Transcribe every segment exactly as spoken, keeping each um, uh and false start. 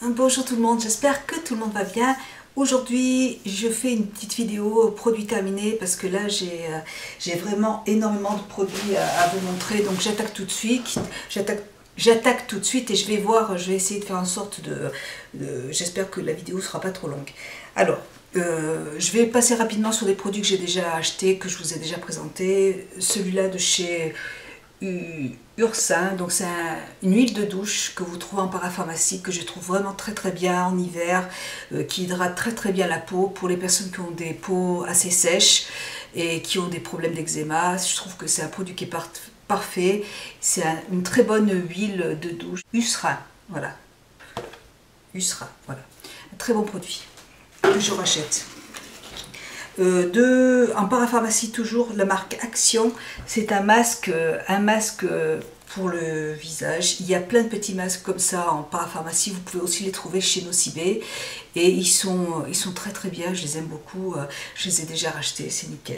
Bonjour tout le monde, j'espère que tout le monde va bien. Aujourd'hui, je fais une petite vidéo produit terminé parce que là, j'ai euh, j'ai vraiment énormément de produits à, à vous montrer. Donc j'attaque tout de suite. J'attaque J'attaque tout de suite et je vais voir, je vais essayer de faire en sorte de... de j'espère que la vidéo ne sera pas trop longue. Alors, euh, je vais passer rapidement sur des produits que j'ai déjà achetés, que je vous ai déjà présentés. Celui-là de chez Ursin, donc c'est un, une huile de douche que vous trouvez en parapharmacie, que je trouve vraiment très très bien en hiver, euh, qui hydrate très très bien la peau pour les personnes qui ont des peaux assez sèches et qui ont des problèmes d'eczéma. Je trouve que c'est un produit qui est par, parfait. C'est un, une très bonne huile de douche. Ursin, voilà. Ursin, voilà. Un très bon produit que je rachète. Euh, de, en parapharmacie toujours, la marque Action, c'est un masque, un masque pour le visage. Il y a plein de petits masques comme ça en parapharmacie, vous pouvez aussi les trouver chez Nocibé et ils sont, ils sont très très bien, je les aime beaucoup, je les ai déjà rachetés, c'est nickel.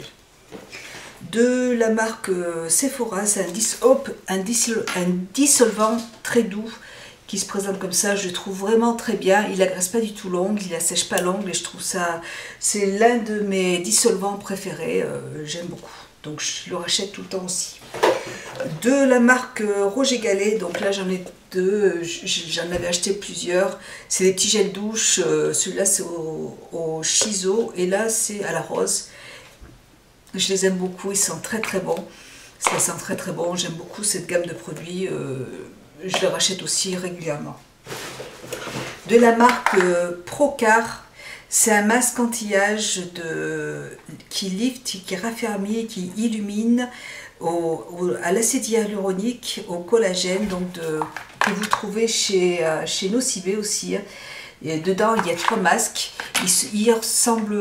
De la marque Sephora, c'est un, dis un, dissol un dissolvant très doux qui se présente comme ça, je le trouve vraiment très bien. Il n'agresse pas du tout l'ongle, il n'assèche pas l'ongle et je trouve ça, c'est l'un de mes dissolvants préférés, euh, j'aime beaucoup. Donc je le rachète tout le temps aussi. De la marque Roger Gallet, donc là j'en ai deux, j'en avais acheté plusieurs. C'est des petits gels douche, euh, celui-là c'est au, au Shiso et là c'est à la rose. Je les aime beaucoup, ils sont très très bons. Ça sent très très bon, j'aime beaucoup cette gamme de produits. Euh, je les rachète aussi régulièrement. De la marque euh, Procar, c'est un masque anti-âge qui lift, qui raffermit, qui illumine au, au, à l'acide hyaluronique, au collagène, donc de, que vous trouvez chez, euh, chez Nocibé aussi. Et dedans, il y a trois masques. Il, il ressemble...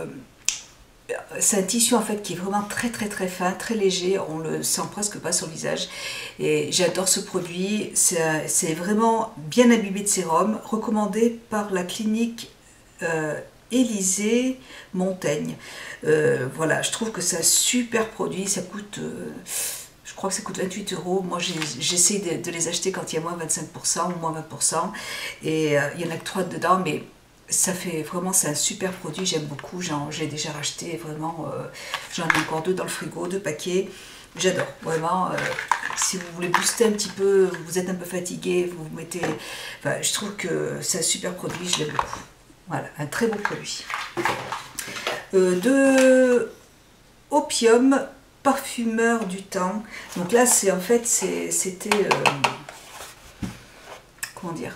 C'est un tissu en fait qui est vraiment très très très fin, très léger, on le sent presque pas sur le visage et j'adore ce produit, c'est vraiment bien imbibé de sérum, recommandé par la clinique euh, Élysée Montaigne. Euh, voilà, je trouve que c'est un super produit, ça coûte, euh, je crois que ça coûte vingt-huit euros, moi j'essaie de, de les acheter quand il y a moins vingt-cinq pour cent ou moins vingt pour cent et euh, il y en a que trois dedans mais ça fait vraiment, c'est un super produit, j'aime beaucoup, j'ai déjà racheté, vraiment, euh, j'en ai encore deux dans le frigo, deux paquets, j'adore, vraiment, euh, si vous voulez booster un petit peu, vous êtes un peu fatigué, vous vous mettez, enfin, je trouve que c'est un super produit, je l'aime beaucoup, voilà, un très beau produit. Euh, de Opium, parfumeur du temps, donc là, c'est en fait, c'était, euh, comment dire,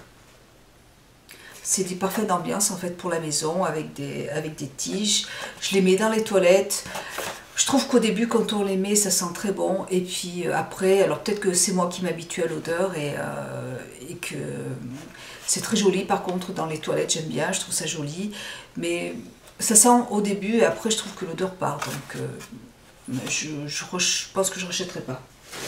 c'est des parfums d'ambiance en fait pour la maison avec des, avec des tiges. Je les mets dans les toilettes. Je trouve qu'au début quand on les met ça sent très bon et puis après, alors peut-être que c'est moi qui m'habitue à l'odeur et, euh, et que c'est très joli par contre dans les toilettes, j'aime bien, je trouve ça joli. Mais ça sent au début et après je trouve que l'odeur part donc euh, je, je, je pense que je ne rachèterai pas.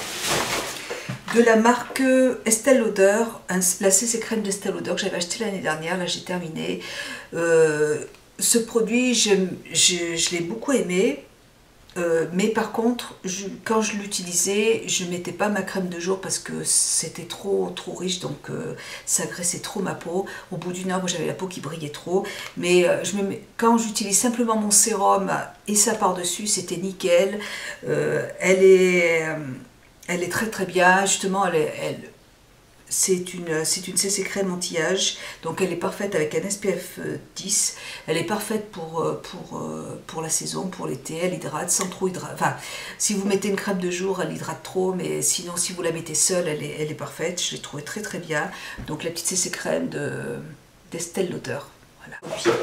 De la marque Estée Lauder, la C C crème d'Estée Lauder que j'avais acheté l'année dernière, là j'ai terminé. Euh, ce produit, je, je, je l'ai beaucoup aimé, euh, mais par contre, je, quand je l'utilisais, je ne mettais pas ma crème de jour parce que c'était trop, trop riche, donc euh, ça graissait trop ma peau. Au bout d'une heure, j'avais la peau qui brillait trop, mais euh, je me mets, quand j'utilise simplement mon sérum et ça par-dessus, c'était nickel. Euh, elle est... Euh, Elle est très très bien, justement, elle, elle, c'est une, c'est une C C crème anti-âge, donc elle est parfaite avec un S P F dix, elle est parfaite pour, pour, pour la saison, pour l'été, elle hydrate sans trop hydrater, enfin, si vous mettez une crème de jour, elle hydrate trop, mais sinon, si vous la mettez seule, elle est, elle est parfaite, je l'ai trouvée très très bien, donc la petite C C crème d'Estée Lauder, voilà.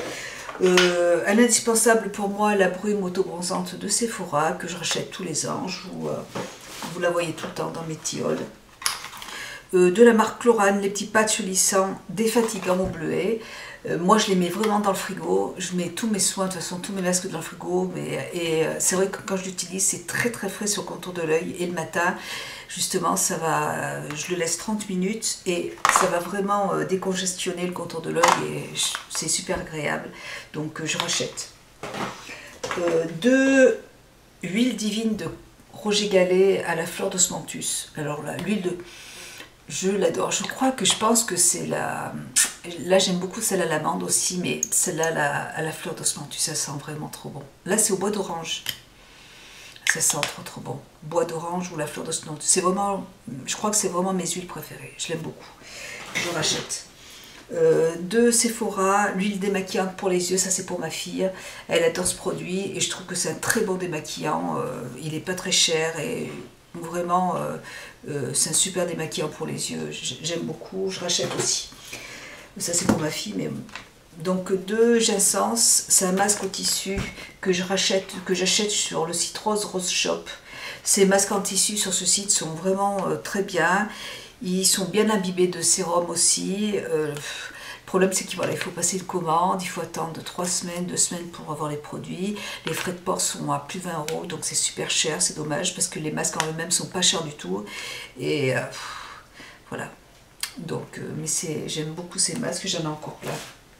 Euh, un indispensable pour moi, la brume autobronzante de Sephora, que je rachète tous les ans, je vous... Euh, Vous la voyez tout le temps dans mes tilleuls. Euh, de la marque Chlorane, les petits patchs lissants défatigants au bleuet. Euh, moi, je les mets vraiment dans le frigo. Je mets tous mes soins, de toute façon, tous mes masques dans le frigo. Mais, et euh, c'est vrai que quand je l'utilise, c'est très très frais sur le contour de l'œil. Et le matin, justement, ça va, je le laisse trente minutes et ça va vraiment euh, décongestionner le contour de l'œil. Et c'est super agréable. Donc, euh, je rachète. Euh, de huile divine de Roger Gallet à la fleur d'osmanthus. Alors là, l'huile de... Je l'adore. Je crois que je pense que c'est la... Là, j'aime beaucoup celle à l'amande aussi, mais celle-là à la, à la fleur d'osmanthus, ça sent vraiment trop bon. Là, c'est au bois d'orange. Ça sent trop trop bon. Bois d'orange ou la fleur d'osmanthus. C'est vraiment, je crois que c'est vraiment mes huiles préférées. Je l'aime beaucoup. Je rachète. Euh, de Sephora, l'huile démaquillante pour les yeux, ça c'est pour ma fille. Elle adore ce produit et je trouve que c'est un très bon démaquillant. Euh, il n'est pas très cher et vraiment, euh, euh, c'est un super démaquillant pour les yeux. J'aime beaucoup. Je rachète aussi. Ça c'est pour ma fille, mais donc de ginseng, c'est un masque au tissu que je rachète, que j'achète sur le site Rose Rose Shop. Ces masques en tissu sur ce site sont vraiment euh, très bien. Ils sont bien imbibés de sérum aussi. Euh, le problème c'est qu'il voilà, il faut passer une commande, il faut attendre trois semaines, deux semaines pour avoir les produits. Les frais de port sont à plus de vingt euros, donc c'est super cher, c'est dommage parce que les masques en eux-mêmes sont pas chers du tout. Et euh, voilà. Donc, euh, mais c'est, j'aime beaucoup ces masques, j'en ai encore plein.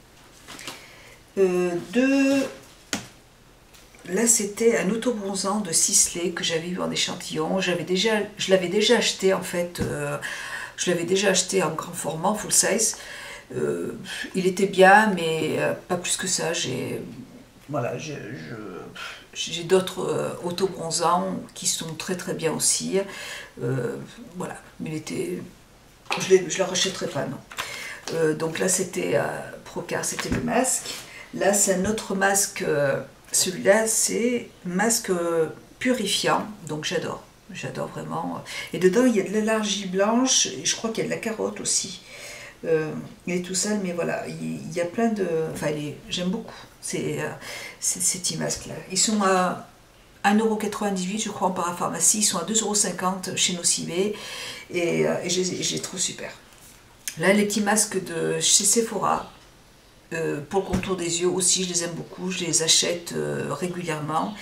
Euh, de... Là, c'était un autobronzant de Sisley que j'avais eu en échantillon. J'avais déjà, je l'avais déjà acheté en fait. Euh, je l'avais déjà acheté en grand format, full size. Euh, il était bien, mais euh, pas plus que ça. J'ai, voilà, je, je, j'ai d'autres euh, autobronzants qui sont très très bien aussi. Euh, voilà, mais il était. Je ne la rachèterai pas, non. Euh, donc là, c'était euh, Procar, c'était le masque. Là, c'est un autre masque. Euh, Celui-là, c'est masque euh, purifiant. Donc j'adore. J'adore vraiment. Et dedans, il y a de l'élargie blanche. Et je crois qu'il y a de la carotte aussi. Euh, il est tout seul, mais voilà. Il, il y a plein de... Enfin, j'aime beaucoup ces, euh, ces, ces petits masques-là. Ils sont à un euro quatre-vingt-dix-huit, je crois, en parapharmacie. Ils sont à deux euros cinquante chez Nocibé. Et, euh, et je, je les trouve super. Là, les petits masques de chez Sephora, euh, pour le contour des yeux aussi, je les aime beaucoup. Je les achète euh, régulièrement.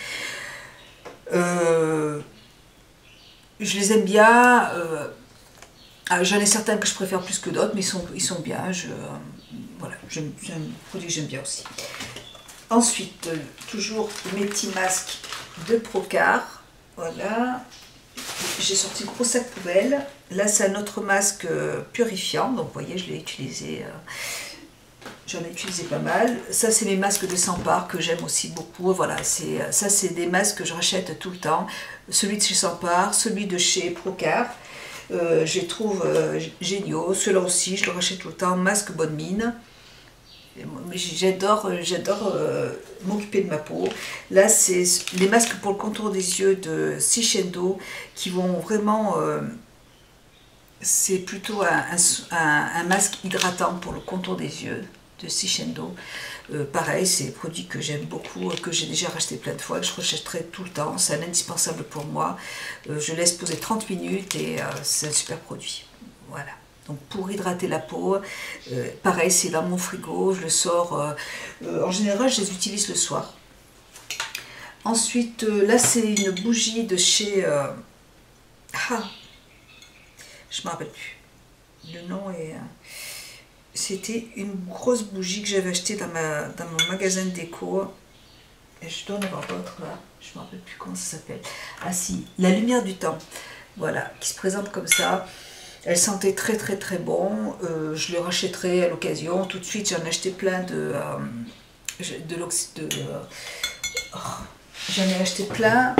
Euh, je les aime bien. Euh, ah, j'en ai certains que je préfère plus que d'autres, mais ils sont, ils sont bien. Je, euh, voilà, c'est un produit que j'aime bien aussi. Ensuite, euh, toujours mes petits masques de Procar. Voilà. J'ai sorti le gros sac poubelle. Là, c'est un autre masque purifiant. Donc, vous voyez, je l'ai utilisé. Euh, J'en ai utilisé pas mal. Ça, c'est mes masques de Sampar que j'aime aussi beaucoup. Voilà, ça, c'est des masques que je rachète tout le temps. Celui de chez Sampar, celui de chez Procar. Euh, je les trouve euh, géniaux. Ceux-là aussi, je le rachète tout le temps. Masque bonne mine. J'adore j'adore euh, m'occuper de ma peau. Là, c'est les masques pour le contour des yeux de Sishendo qui vont vraiment... Euh, c'est plutôt un, un, un masque hydratant pour le contour des yeux de Sishendo. Euh, pareil, c'est des produits que j'aime beaucoup, que j'ai déjà racheté plein de fois, que je rachèterai tout le temps. C'est un indispensable pour moi. Euh, je laisse poser trente minutes et euh, c'est un super produit. Voilà. Donc pour hydrater la peau, euh, pareil, c'est dans mon frigo, je le sors. Euh, euh, en général, je les utilise le soir. Ensuite, euh, là, c'est une bougie de chez... Euh, ah, je ne me rappelle plus. Le nom est... Euh, C'était une grosse bougie que j'avais achetée dans, ma, dans mon magasin de déco. Et je dois en avoir d'autres là. Je ne me rappelle plus comment ça s'appelle. Ah si, la lumière du temps. Voilà, qui se présente comme ça. Elle sentait très très très bon. Euh, je le rachèterai à l'occasion. Tout de suite, j'en ai acheté plein de... Euh, de l'oxyde... Euh, oh, j'en ai acheté plein...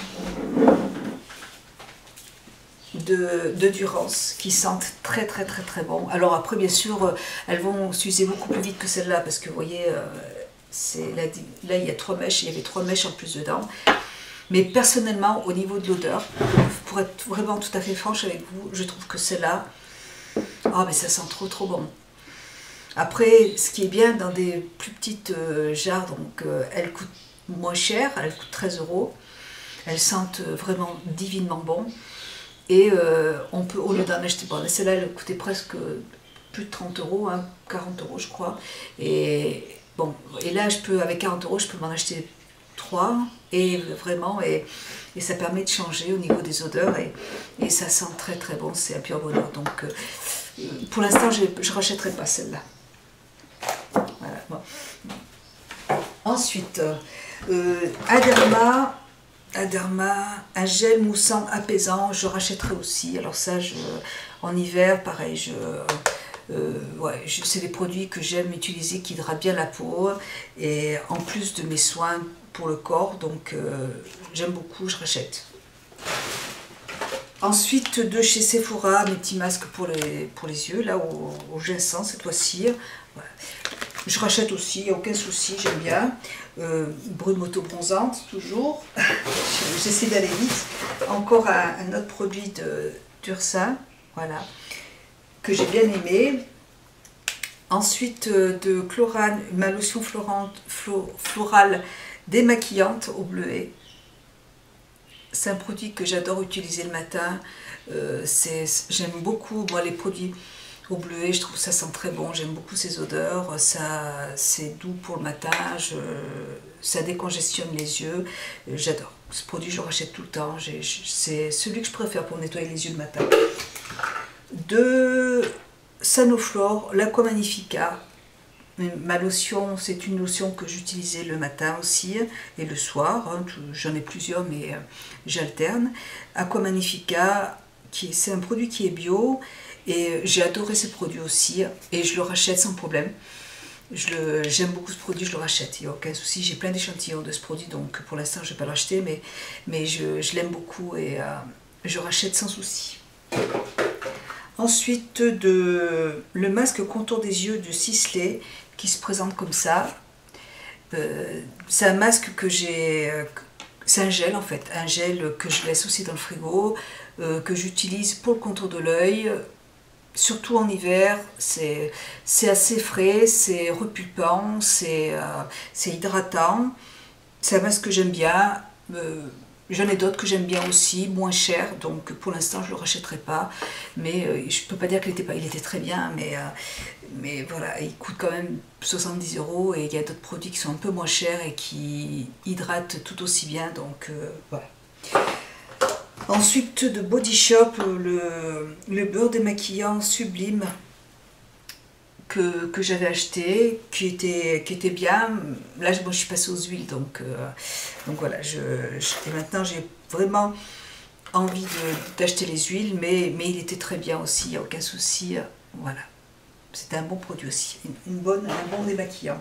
de, de Durance qui sentent très très très très bon. Alors après bien sûr elles vont s'user beaucoup plus vite que celle-là parce que vous voyez c'est là, là il y a trois mèches, il y avait trois mèches en plus dedans. Mais personnellement au niveau de l'odeur, pour être vraiment tout à fait franche avec vous, je trouve que celle-là, oh mais ça sent trop trop bon. Après ce qui est bien dans des plus petites euh, jarres, donc euh, elles coûtent moins cher, elles coûtent treize euros, elles sentent vraiment divinement bon. Et euh, on peut, au lieu d'en acheter, bon, celle-là, elle coûtait presque plus de trente euros, hein, quarante euros je crois. Et bon, et là, je peux, avec quarante euros, je peux m'en acheter trois. Et vraiment, et, et ça permet de changer au niveau des odeurs. Et, et ça sent très très bon, c'est un pur bonheur. Donc, euh, pour l'instant, je ne rachèterai pas celle-là. Voilà, bon. Ensuite, euh, Aderma. Aderma, un gel moussant apaisant, je rachèterai aussi. Alors ça, je, en hiver, pareil, je, Euh, ouais, c'est des produits que j'aime utiliser, qui hydratent bien la peau, et en plus de mes soins pour le corps, donc euh, j'aime beaucoup, je rachète. Ensuite, de chez Sephora, mes petits masques pour les, pour les yeux, là au, au ginseng cette fois-ci. Voilà. Je rachète aussi, il n'y a aucun souci, j'aime bien. Euh, Brune moto bronzante, toujours. J'essaie d'aller vite. Encore un, un autre produit d'Ursin, voilà, que j'ai bien aimé. Ensuite, de Chlorane, ma lotion florante, flo, florale démaquillante au bleuet. C'est un produit que j'adore utiliser le matin. Euh, J'aime beaucoup moi, les produits au bleuet, je trouve que ça sent très bon. J'aime beaucoup ces odeurs. C'est doux pour le matin. Je, ça décongestionne les yeux. J'adore. Ce produit, je le rachète tout le temps. C'est celui que je préfère pour nettoyer les yeux le matin. De Sanoflore, l'Aqua Magnifica. Ma lotion, c'est une lotion que j'utilisais le matin aussi et le soir. Hein, j'en ai plusieurs, mais euh, j'alterne. Aqua Magnifica, c'est un produit qui est bio et j'ai adoré ce produit aussi et je le rachète sans problème. J'aime beaucoup ce produit, je le rachète, il n'y a aucun souci. J'ai plein d'échantillons de ce produit, donc pour l'instant je ne vais pas l'acheter, mais, mais je, je l'aime beaucoup et euh, je rachète sans souci. Ensuite, de, le masque contour des yeux de Sisley qui se présente comme ça. Euh, c'est un masque que j'ai... Euh, c'est un gel en fait, un gel que je laisse aussi dans le frigo, euh, que j'utilise pour le contour de l'œil, surtout en hiver. C'est assez frais, c'est repulpant, c'est euh, hydratant. C'est un masque que j'aime bien. Euh, J'en ai d'autres que j'aime bien aussi, moins cher, donc pour l'instant je ne le rachèterai pas. Mais euh, je ne peux pas dire qu'il était, pas, il était très bien, mais, euh, mais voilà, il coûte quand même soixante-dix euros et il y a d'autres produits qui sont un peu moins chers et qui hydratent tout aussi bien, donc euh, voilà. Ensuite, de Body Shop, le, le beurre démaquillant sublime que, que j'avais acheté, qui était, qui était bien. Là, moi, je suis passée aux huiles, donc, euh, donc voilà. Je, je, et maintenant, j'ai vraiment envie d'acheter les huiles, mais, mais il était très bien aussi, il n'y a aucun souci. Voilà. C'était un bon produit aussi, une, une bonne, un bon démaquillant.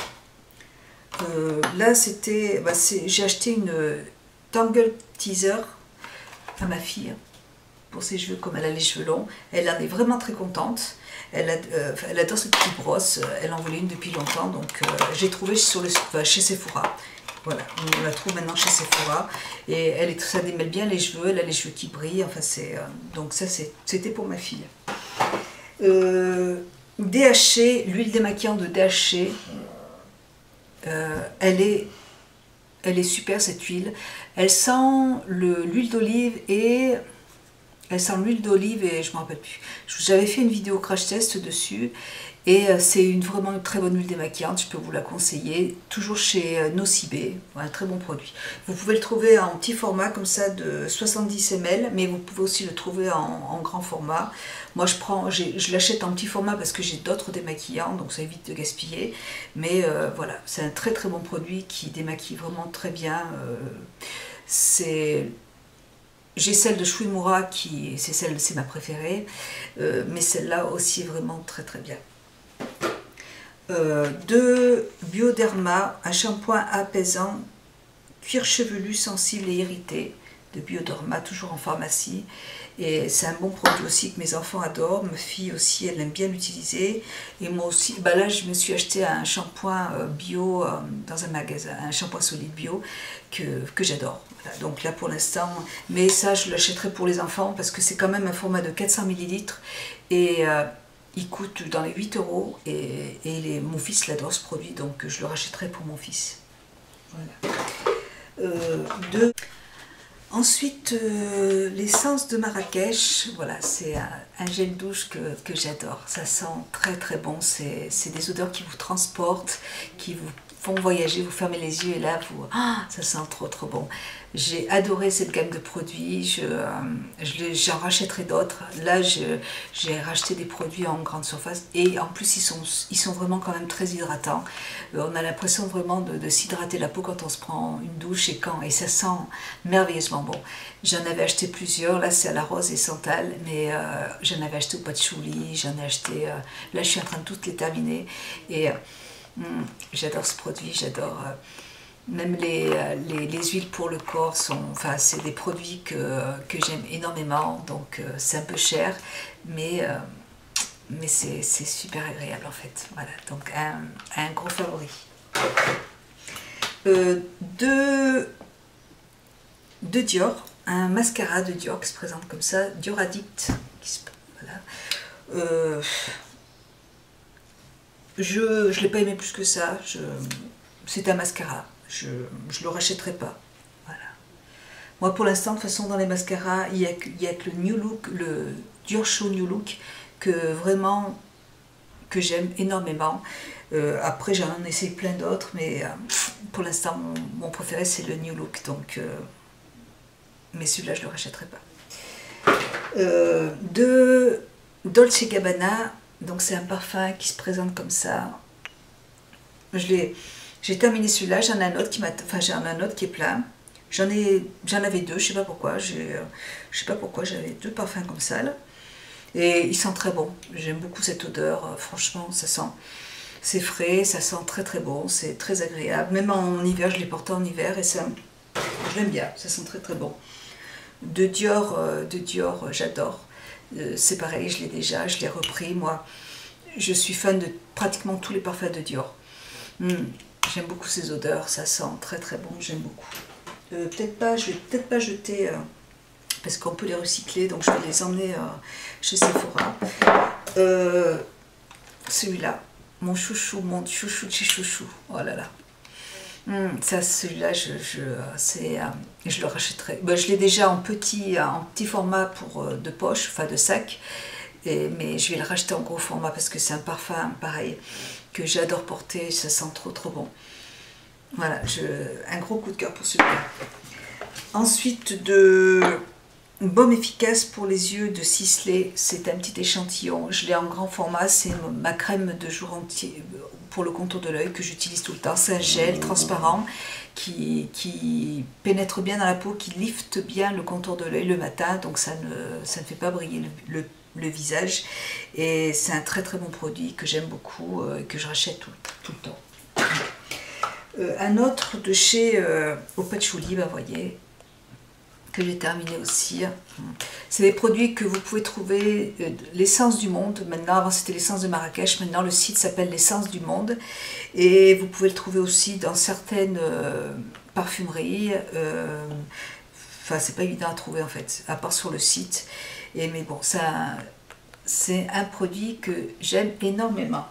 Euh, là, c'était, bah, j'ai acheté une Tangle Teaser à ma fille pour ses cheveux, comme elle a les cheveux longs. Elle en est vraiment très contente. Elle, a, euh, elle adore cette petite brosse. Elle en voulait une depuis longtemps, donc euh, j'ai trouvé sur le, enfin, chez Sephora. Voilà, on la trouve maintenant chez Sephora. Et elle est, ça démêle bien les cheveux. Elle a les cheveux qui brillent. Enfin, c'est euh, donc ça, c'était pour ma fille. Euh, D H C, l'huile démaquillant de D H C. Euh, elle est Elle est super cette huile. Elle sent l'huile d'olive et... Elle sent l'huile d'olive et je ne me rappelle plus. J'avais fait une vidéo crash test dessus. Et c'est une, vraiment une très bonne huile démaquillante. Je peux vous la conseiller. Toujours chez Nocibé. Un très bon produit. Vous pouvez le trouver en petit format comme ça de soixante-dix millilitres. Mais vous pouvez aussi le trouver en, en grand format. Moi je prends, je l'achète en petit format parce que j'ai d'autres démaquillants. Donc ça évite de gaspiller. Mais euh, voilà, c'est un très très bon produit qui démaquille vraiment très bien. Euh, c'est... J'ai celle de Shuimura qui, c'est celle, c'est ma préférée, euh, mais celle-là aussi est vraiment très très bien. Euh, de Bioderma, un shampoing apaisant, cuir chevelu, sensible et irrité, de Bioderma, toujours en pharmacie. Et c'est un bon produit aussi que mes enfants adorent, ma fille aussi, elle aime bien l'utiliser. Et moi aussi, bah là je me suis acheté un shampoing bio euh, dans un magasin, un shampoing solide bio que, que j'adore. Voilà, donc là pour l'instant, mais ça je l'achèterai pour les enfants parce que c'est quand même un format de quatre cents millilitres et euh, il coûte dans les huit euros et, et les, mon fils l'adore ce produit, donc je le rachèterai pour mon fils. Voilà. Euh, de... Ensuite, euh, l'essence de Marrakech, voilà, c'est un, un gel douche que, que j'adore. Ça sent très très bon, c'est des odeurs qui vous transportent, qui vous, font voyager, vous fermez les yeux et là, vous, ah, ça sent trop trop bon. J'ai adoré cette gamme de produits, je, euh, je, j'en rachèterai d'autres. Là, j'ai racheté des produits en grande surface et en plus, ils sont, ils sont vraiment quand même très hydratants. Euh, on a l'impression vraiment de, de s'hydrater la peau quand on se prend une douche et, quand, et ça sent merveilleusement bon. J'en avais acheté plusieurs, là c'est à la rose et santal, mais euh, j'en avais acheté au patchouli, j'en ai acheté, euh, là je suis en train de toutes les terminer et euh, hum, j'adore ce produit, j'adore... Euh, Même les, les, les huiles pour le corps sont, enfin, c'est des produits que, que j'aime énormément, donc euh, c'est un peu cher, mais, euh, mais c'est super agréable en fait. Voilà, donc un, un gros favori. Euh, de, de Dior, un mascara de Dior qui se présente comme ça, Dior Addict. Qui se, voilà. euh, je ne l'ai pas aimé plus que ça, c'est un mascara. Je ne le rachèterai pas. Voilà. Moi pour l'instant, de toute façon dans les mascaras, il n'y a, a que le New Look, le Dior Show New Look, que vraiment, que j'aime énormément. Euh, après j'en ai essayé plein d'autres, mais euh, pour l'instant mon, mon préféré c'est le New Look. Donc, euh, mais celui-là je ne le rachèterai pas. Euh, de Dolce Gabbana, donc c'est un parfum qui se présente comme ça. Je l'ai... J'ai terminé celui-là, j'en ai un autre qui m'a, enfin j'ai un autre qui est plein. J'en ai, j'en avais deux, je sais pas pourquoi. J'ai, je sais pas pourquoi j'avais deux parfums comme ça là. Et ils sentent très bon. J'aime beaucoup cette odeur. Franchement, ça sent, c'est frais, ça sent très très bon, c'est très agréable. Même en hiver, je les porte en hiver et ça, je l'aime bien. Ça sent très très bon. De Dior, de Dior, j'adore. C'est pareil, je l'ai déjà, je l'ai repris. Moi, je suis fan de pratiquement tous les parfums de Dior. Mmh. J'aime beaucoup ces odeurs, ça sent très très bon, j'aime beaucoup. Euh, peut-être pas, je vais peut-être pas jeter, euh, parce qu'on peut les recycler, donc je vais les emmener euh, chez Sephora. Euh, Celui-là, mon chouchou, mon chouchou de chez chouchou, oh là là. Hum, ça, celui-là, je, je, c'est, euh, je le rachèterai. Ben, je l'ai déjà en petit, en petit format pour, euh, de poche, enfin de sac, et, mais je vais le racheter en gros format parce que c'est un parfum pareil que j'adore porter, ça sent trop trop bon. Voilà, je, un gros coup de cœur pour celui-là. Ensuite, de baume efficace pour les yeux de Sisley, c'est un petit échantillon, je l'ai en grand format, c'est ma crème de jour entier pour le contour de l'œil que j'utilise tout le temps. C'est un gel transparent qui, qui pénètre bien dans la peau, qui lifte bien le contour de l'œil le matin, donc ça ne, ça ne fait pas briller le, le le visage, et c'est un très très bon produit que j'aime beaucoup, euh, que je rachète tout, tout le temps. Euh, un autre de chez euh, au patchouli, bah, vous voyez, que j'ai terminé aussi. C'est des produits que vous pouvez trouver, euh, l'essence du monde, maintenant, avant c'était l'essence de Marrakech, maintenant le site s'appelle l'essence du monde, et vous pouvez le trouver aussi dans certaines euh, parfumeries. Euh, Enfin, c'est pas évident à trouver en fait, à part sur le site. Et, mais bon, c'est un produit que j'aime énormément.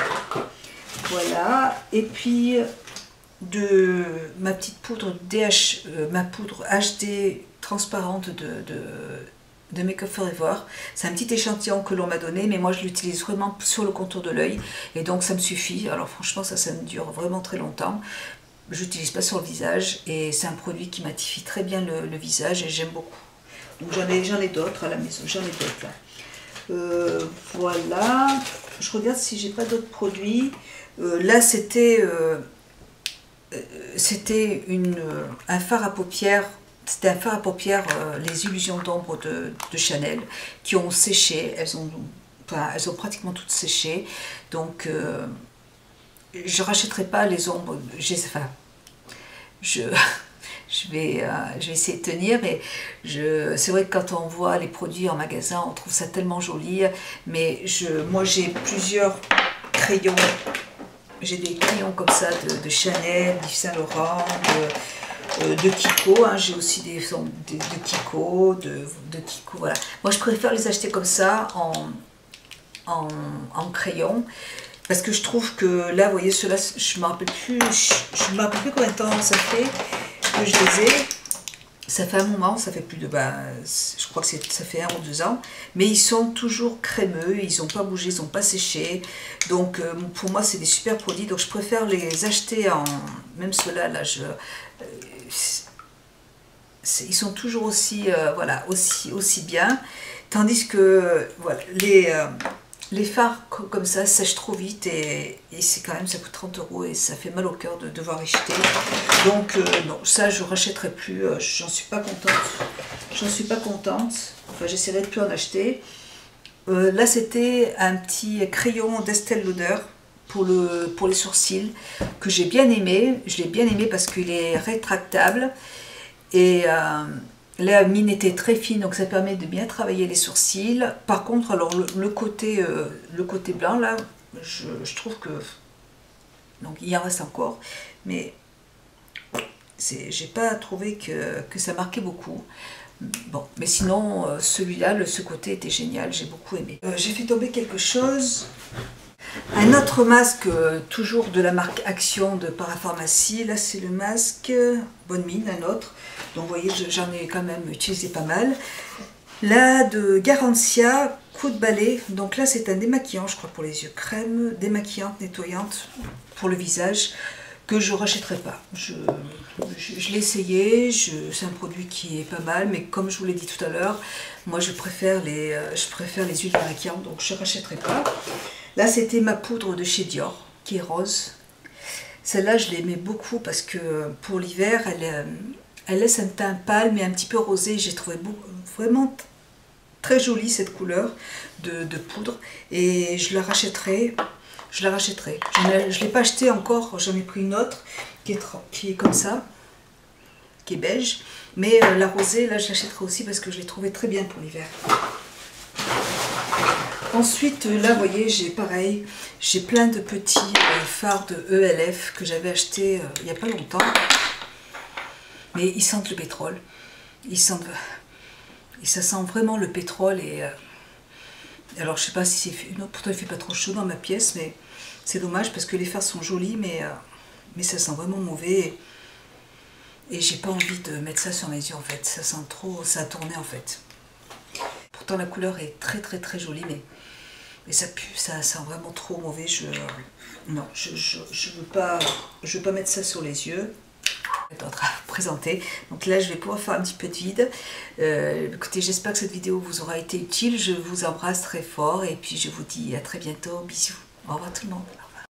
Voilà. Et puis, de ma petite poudre D H, euh, ma poudre H D transparente de, de, de Make Up For Ever. C'est un petit échantillon que l'on m'a donné, mais moi je l'utilise vraiment sur le contour de l'œil. Et donc ça me suffit. Alors franchement, ça, ça me dure vraiment très longtemps. Je n'utilise pas sur le visage et c'est un produit qui matifie très bien le, le visage et j'aime beaucoup. Donc j'en ai, j'en ai d'autres à la maison, j'en ai d'autres là. Euh, voilà, je regarde si j'ai pas d'autres produits. Euh, là c'était euh, c'était une un fard à paupières, c'était un fard à paupières euh, les illusions d'ombre de, de Chanel qui ont séché, elles ont, enfin, elles ont pratiquement toutes séché. Donc euh, je rachèterai pas les ombres, enfin, je, je, vais, euh, je vais essayer de tenir, mais c'est vrai que quand on voit les produits en magasin, on trouve ça tellement joli, mais je, moi j'ai plusieurs crayons, j'ai des crayons comme ça de, de Chanel, d'Yves Saint Laurent, de, de Kiko, hein, j'ai aussi des de, de Kiko, de, de Kiko, voilà. Moi je préfère les acheter comme ça, en, en, en crayon, parce que je trouve que là, vous voyez, ceux-là, je ne me rappelle plus, je, je me rappelle plus combien de temps ça fait que je les ai. Ça fait un moment, ça fait plus de, ben, je crois que ça fait un ou deux ans, mais ils sont toujours crémeux, ils n'ont pas bougé, ils n'ont pas séché, donc euh, pour moi c'est des super produits, donc je préfère les acheter en, même ceux-là, là, je, euh, ils sont toujours aussi, euh, voilà, aussi, aussi bien, tandis que, voilà, les... Euh, les fards comme ça sèchent trop vite et, et c'est quand même, ça coûte trente euros et ça fait mal au cœur de devoir y jeter. Donc euh, non, ça je rachèterai plus, euh, j'en suis pas contente. J'en suis pas contente, enfin j'essaierai de plus en acheter. Euh, là c'était un petit crayon d'Estée Lauder pour, le, pour les sourcils que j'ai bien aimé. Je l'ai bien aimé parce qu'il est rétractable et... Euh, la mine était très fine, donc ça permet de bien travailler les sourcils. Par contre, alors le, le, côté, euh, le côté blanc, là, je, je trouve que... Donc il en reste encore, mais j'ai pas trouvé que, que ça marquait beaucoup. Bon, mais sinon, euh, celui-là, ce côté était génial, j'ai beaucoup aimé. Euh, j'ai fait tomber quelque chose. Un autre masque, euh, toujours de la marque Action de Parapharmacie. Là, c'est le masque Bonne Mine, un autre. Donc, vous voyez, j'en ai quand même utilisé pas mal. Là, de Garantia, coup de balai. Donc là, c'est un démaquillant, je crois, pour les yeux. Crème démaquillante, nettoyante pour le visage, que je ne rachèterai pas. Je, je, je l'ai essayé, c'est un produit qui est pas mal, mais comme je vous l'ai dit tout à l'heure, moi, je préfère les, euh, je préfère les huiles démaquillantes, donc je ne rachèterai pas. Là, c'était ma poudre de chez Dior, qui est rose. Celle-là, je l'aimais beaucoup parce que pour l'hiver, elle, elle laisse un teint pâle, mais un petit peu rosé. J'ai trouvé beaucoup, vraiment très jolie cette couleur de, de poudre. Et je la rachèterai. Je la rachèterai. Je ne l'ai pas achetée encore, j'en ai pris une autre qui est, qui est comme ça, qui est beige. Mais euh, la rosée, là, je l'achèterai aussi parce que je l'ai trouvée très bien pour l'hiver. Ensuite, là, vous voyez, j'ai pareil, j'ai plein de petits euh, fards de E L F que j'avais acheté euh, il n'y a pas longtemps. Mais ils sentent le pétrole. Ils sentent, et ça sent vraiment le pétrole. Et euh, alors, je sais pas si c'est... Non, pourtant, il ne fait pas trop chaud dans ma pièce, mais c'est dommage parce que les fards sont jolis, mais, euh, mais ça sent vraiment mauvais. Et, et j'ai pas envie de mettre ça sur mes yeux, en fait. Ça sent trop... Ça a tourné, en fait. Pourtant, la couleur est très, très, très jolie, mais... Mais ça pue, ça sent vraiment trop mauvais. Je, non, je je, je veux pas, je veux pas mettre ça sur les yeux. Je vais être en train de présenter. Donc là, je vais pouvoir faire un petit peu de vide. Euh, écoutez, j'espère que cette vidéo vous aura été utile. Je vous embrasse très fort et puis je vous dis à très bientôt. Bisous. Au revoir tout le monde.